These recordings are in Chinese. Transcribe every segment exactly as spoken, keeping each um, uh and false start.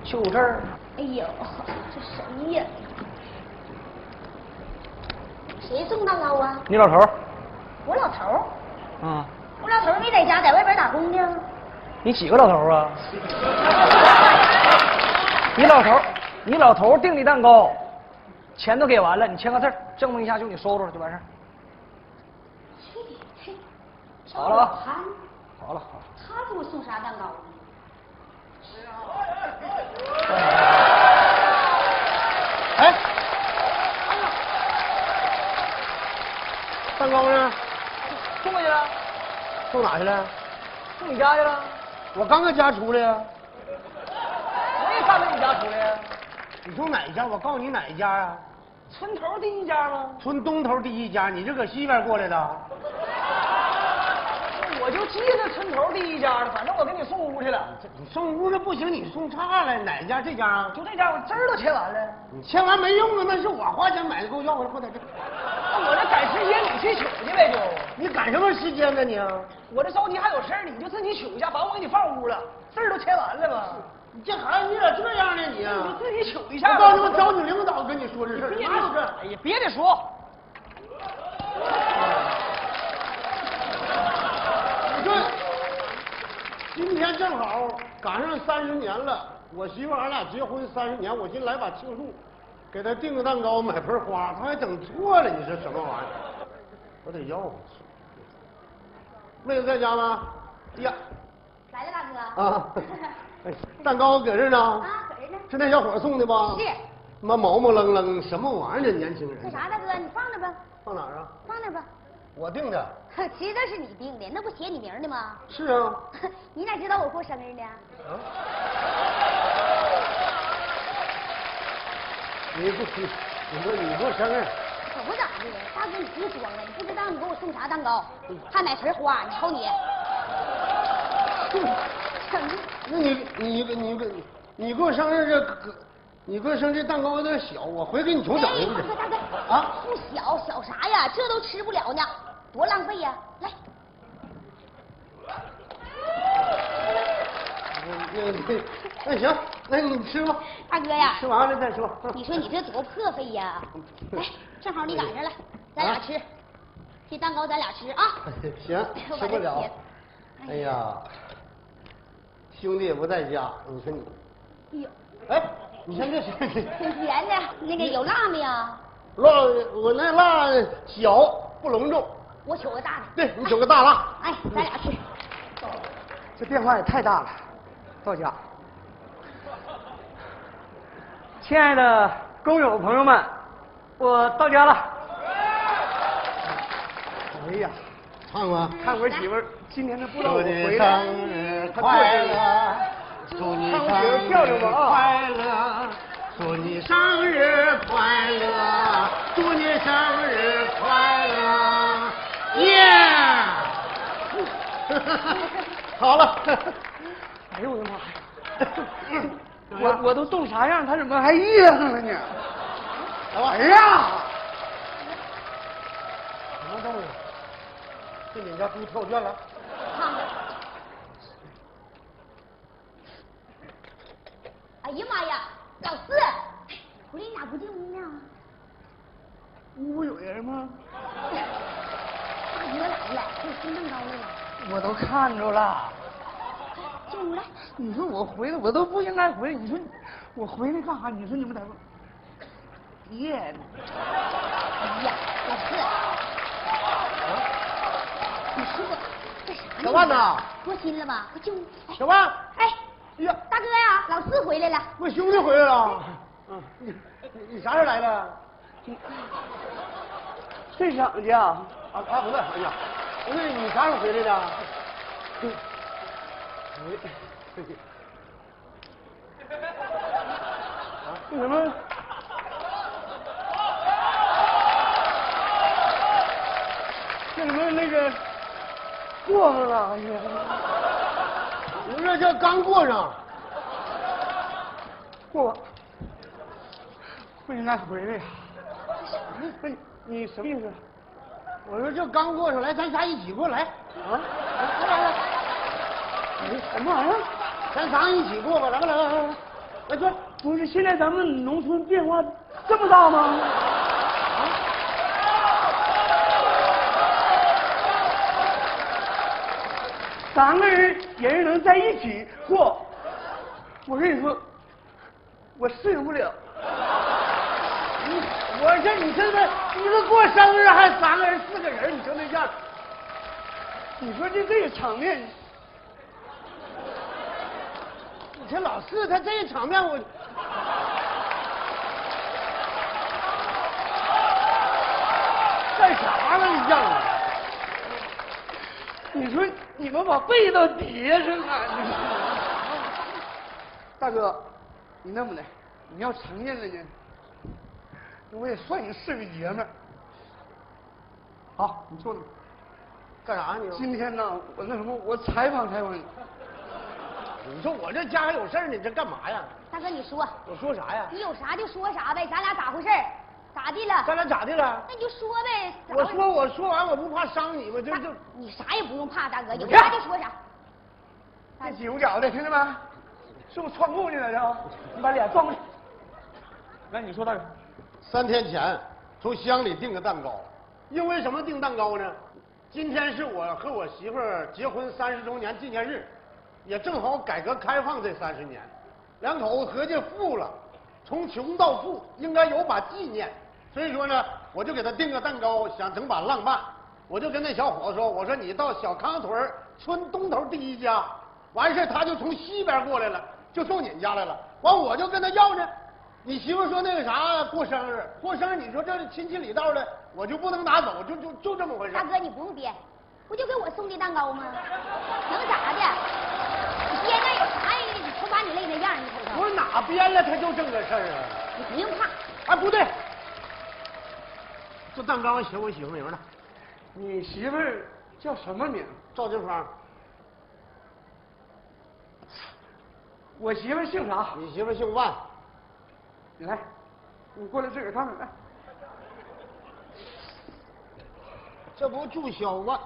就这儿。 哎呦，这谁呀？谁送蛋糕啊？ 你老头儿。 我老头儿。 啊。 我老头儿没在家，在外边打工呢。 你几个老头儿啊？你老头儿，你老头儿订的蛋糕，钱都给完了，你签个字，证明一下就你收着了就完事儿。 去你去！ 好了啊。好了好了。 他给我送啥蛋糕呢？ 哎，蛋糕呢？ 送过去了。 送哪去了？ 送你家去了。 我刚搁家出来呀。 我也刚从你家出来呀。 你从哪家？我告诉你哪一家啊？ 村头第一家吗？ 村东头第一家，你这搁西边过来的？ 我就记得村头第一家了，反正我给你送屋去了。 你送屋这不行，你送差了。哪家？这家啊？ 就这家，我字儿都签完了。 你签完没用啊，那是我花钱买的，给我要回来，快点！ 那我这赶时间，你去取去呗就。 你赶什么时间呢你？ 我这着急还有事儿，你就自己取一下，把我给你放屋了，字儿都签完了吗？ 你这孩子你咋这样呢你？ 你就自己取一下。 我告诉你，找你领导跟你说这事儿。 别说这，哎呀，别得说。 你说，今天正好赶上三十年了，我媳妇俺俩结婚三十年，我今来把庆祝，给她订个蛋糕，买盆花，她还整错了，你说什么玩意儿？我得要回去。妹子在家吗？哎呀， 来了，大哥。 啊，哎，蛋糕搁这呢。 啊，搁这呢。 是那小伙送的吧？ 是。 妈毛毛愣愣，什么玩意儿？这年轻人。 那啥，大哥，你放那吧。 放哪儿啊？ 放那吧。 我订的。 其实这是你订的，那不写你名的吗？ 是啊。 你哪知道我过生日呢？ 啊？你不你你说你过生日？ 可不咋的，大哥你别装了，你不知道你给我送啥蛋糕，还买盆花，你瞅你。 那你你你你你过生日这个，你过生日蛋糕有点小，我回给你重整一个。 大哥大哥啊， 不小小啥呀？这都吃不了呢，多浪费呀！来。 那那那行，那你吃吧。 大哥呀， 吃完了再说。 你说你这多破费呀！来，正好你赶上了，咱俩吃，这蛋糕咱俩吃啊。 行，吃不了。哎呀，兄弟也不在家，你说你。哎呦。哎，你看这是。 挺甜的，那个有辣没呀？ 辣，我那辣小不隆重。 我取个大的。 对，你取个大辣。 哎，咱俩吃。 这变化也太大了。到家，亲爱的工友朋友们，我到家了。哎呀， 唱吧， 看我媳妇儿今天她不知道我祝你回来， 生日快乐，祝你生日快乐，祝你生日快乐，祝你生日快乐，耶！好了。 哎呦我的妈呀！我我都冻啥样，他怎么还热乎了呢？ 哎呀！什么动物？这你家猪跳圈了？ 哎呀妈呀，老四，回来你咋不进屋呢？ 屋有人吗？ 大哥来了，给我送蛋糕来了。 我都看着了。 进屋来。 你说我回来，我都不应该回来。你说我回来干啥？你说你们在这夜呢？ 哎呀，老四，你说我干啥呢？ 小万呐， 多心了吧？快进屋。 小万， 哎， 哎呀， 大哥呀，老四回来了。 我兄弟回来了。嗯，你你啥时候来的？ 这想去啊？ 啊啊不是，哎呀，不是你啥时候回来的？哎，啊， 那什么？那什么那个过上了？哎呀， 你这叫刚过上。 过，不应该回来呀。不是你什么意思？ 我说这刚过上来，咱仨一起过来。啊，来来来。 你什么玩意儿？ 咱仨一起过吧，来吧来来来，来哎，说不是现在咱们农村变化这么大吗？三个人也是能在一起过，我跟你说，我适应不了。 你，我这你这个，你说过生日还三个人四个人，你就那样。 你说这这个场面， 你这老四他这个场面我。干啥呢？你让我？ 你说你们把被都叠上啊！大哥，你那么的，你要承认了呢，我也算你是个爷们儿。好，你坐那。 干啥你？ 今天呢，我那什么，我采访采访你。 你说我这家还有事儿呢，你这干嘛呀？ 大哥，你说， 我说啥呀？ 你有啥就说啥呗，咱俩咋回事儿？咋的了？ 咱俩咋的了？ 那你就说呗。咋回我说我说完我不怕伤你吗？这大这你啥也不用怕，大哥，有你看啥就说啥。 这挤不脚的，听见没？是不是穿裤去了？是你把脸转过去。来，你说大哥。 三天前从乡里订个蛋糕，因为什么订蛋糕呢？今天是我和我媳妇儿结婚三十周年纪念日，也正好改革开放这三十年，两口子合计富了，从穷到富应该有把纪念，所以说呢，我就给他订个蛋糕，想整把浪漫。我就跟那小伙子说，我说你到小康屯村东头第一家，完事他就从西边过来了，就送你家来了。完我就跟他要呢，你媳妇说那个啥过生日，过生日你说这亲戚里道的，我就不能拿走，就就就这么回事。 大哥，你不用编，不就给我送的蛋糕吗？能咋的？你编那有啥呀？你瞅把你累那样，你瞅瞅。 我哪编了他就这个事儿啊？ 你不用怕。 哎，不对，这蛋糕写我媳妇名了， 你媳妇儿叫什么名？ 赵金芳。 我媳妇儿姓啥？ 你媳妇姓万。 你来，你过来自个儿看看来。 这不祝小万？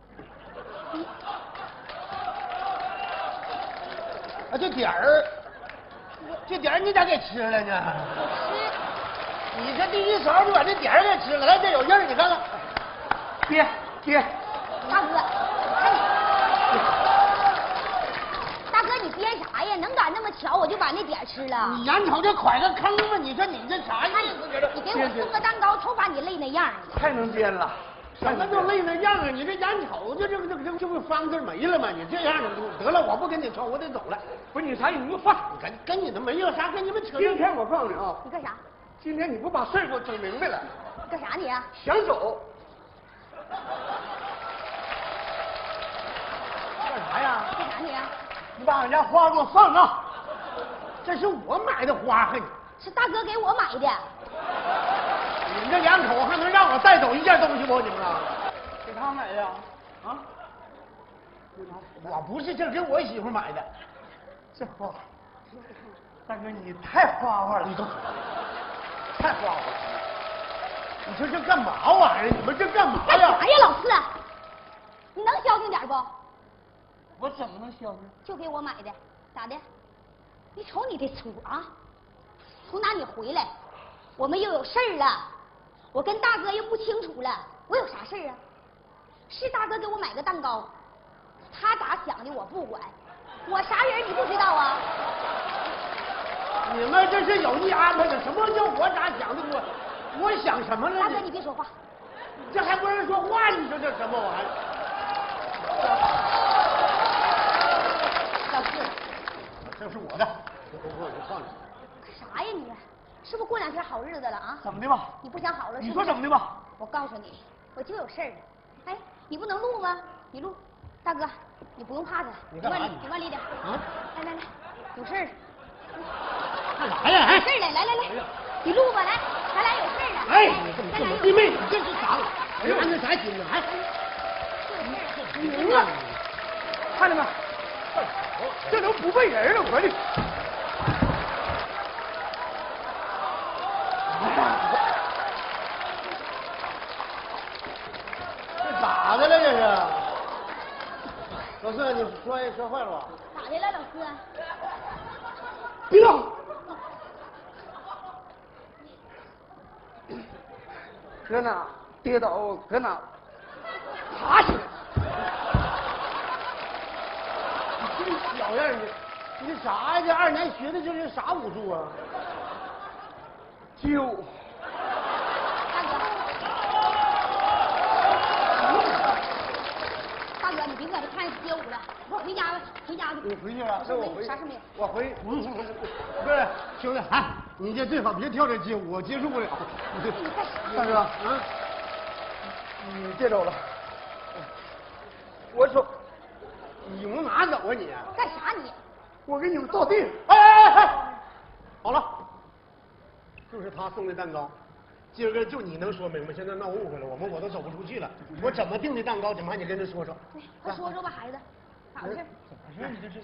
啊，这点儿，这点儿你咋给吃了呢？ 吃。 你这第一勺就把这点儿给吃了，来这有印儿，你看看。 爹爹， 大哥，看你。大哥，你编啥呀？能赶那么巧，我就把那点儿吃了。 你眼瞅这蒯个坑吧？你说你这啥意思？这你给我送个蛋糕，瞅把你累那样。 太能编了。 什么叫累那样啊？你这眼瞅着这个这个这个这不方字没了吗？你这样得了，我不跟你凑，我得走了。 不是你啥意思？你给我放！ 跟跟你的没有啥，跟你们扯。 今天我告诉你啊， 你干啥？ 今天你不把事儿给我整明白了， 你干啥你啊？ 想走？ 干啥呀？ 干啥你啊？ 你把俺家花给我放啊！这是我买的花，还是大哥给我买的。 你们这两口还能让我带走一件东西不？你们啊？ 给他买的呀？啊？ 我不是，这给我媳妇买的。 这花，大哥你太花花了， 你都太花花了！你说这干嘛玩意儿？你们这干嘛呀？ 干啥呀，老四？你能消停点不？ 我怎么能消停？ 就给我买的，咋的？你瞅你这粗啊！从哪里回来？我们又有事儿了，我跟大哥又不清楚了，我有啥事儿啊？是大哥给我买个蛋糕，他咋想的我不管，我啥人你不知道啊？ 你们这是有意安排的，什么叫我咋想的？我我想什么了？ 大哥你别说话， 这还不让说话？你说这什么玩意儿？ 老四， 这是我的，我我我放着。 干啥呀你？是不是过两天好日子了啊？ 怎么的吧？ 你不想好了？ 你说怎么的吧？ 我告诉你，我就有事儿。哎，你不能录吗？你录，大哥，你不用怕他， 你干嘛你慢点，啊？来来来，有事儿。 干啥呀？ 有事儿来，来来来，你录吧，来，咱俩有事儿了。 哎，你这么这么弟妹，你这是啥？哎呀，那啥心呢？还赢了，看见没？这都不背人了，我的。 这咋的了？这是？老四，你说说坏了吧？ 咋的了，老四？ 别动！ 搁哪跌倒搁哪爬起来。你这小样儿，你你啥呀？这二年学的这是啥武术啊？ 就大哥，你别搁这看街舞了，我回家了，回家去。 你回去了？ 我说那我回。 啥事没有？ 我回。不是不是不是，兄弟，哎，你这最好别跳这街舞，我接受不了。 你干啥？ 大哥， 啊， 你别走了。我说， 你往哪走啊你？ 干啥你？ 我给你们倒地。 哎哎哎哎，好了，就是他送的蛋糕。今儿个就你能说明白，现在闹误会了，我们我都走不出去了。我怎么订的蛋糕，怎么还得跟他说说？ 快说说吧，孩子，咋回事？ 怎么事？你这是？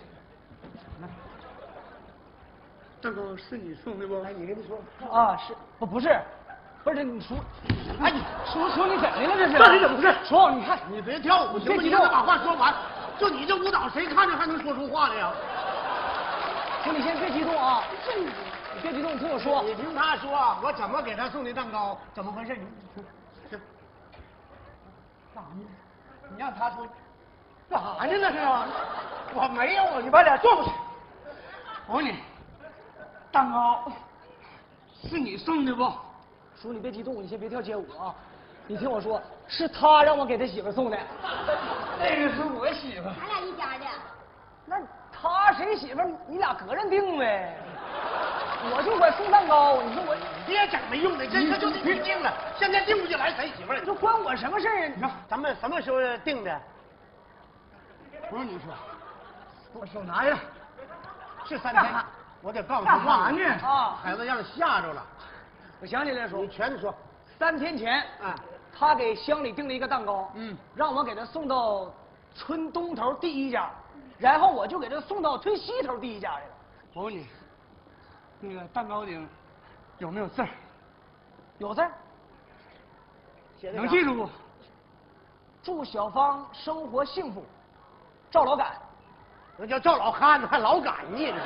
蛋糕是你送的不？ 哎，你跟他说。 啊，是不不是？不是你叔，哎，你叔叔你怎的了这是？ 到底怎么回事？ 叔，你看你别跳舞，行不行？让他把话说完。就你这舞蹈，谁看着还能说出话来呀？ 叔，你先别激动啊，你别激动，你听我说。 你听他说，我怎么给他送的蛋糕，怎么回事？你是干啥呢？你让他说，干啥呢？那是？ 我没有， 你把脸转过去。我问你，蛋糕是你送的不？ 叔，你别激动，你先别跳街舞啊！你听我说，是他让我给他媳妇送的。 那个是我媳妇。 咱俩一家的。 那他谁媳妇儿？你俩个人定呗。我就管送蛋糕，你说我别整没用的，这事就得去定了。现在定不下来谁媳妇儿？ 这关我什么事儿啊？你说咱们什么时候定的？ 不是你说，我手拿着。 是三天。我得告诉干啥呢？ 啊， 孩子让吓着了。 我想起来了，叔你，全说。 三天前， 啊， 他给乡里订了一个蛋糕， 嗯， 让我给他送到村东头第一家，然后我就给他送到村西头第一家去了。 我问你，那个蛋糕顶有没有字儿？ 有字儿， 能记住不？ 祝小芳生活幸福，赵老杆。 那叫赵老汉子，还老杆呢？这是。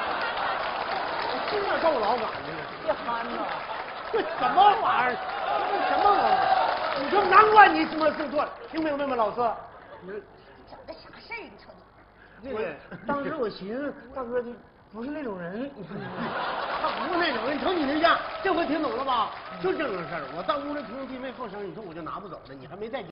这叫赵老杆呢？ 别憨呐！ 这什么玩意儿？这什么玩意儿？你说难怪你他妈送错了，听明白没，老四？你整个啥事儿？你瞅你。 那个，当时我寻思，大哥你不是那种人，他不是那种人。瞅你那样，这回听懂了吧？就这种事儿。我到屋里听弟妹后声，你说我就拿不走了，你还没再。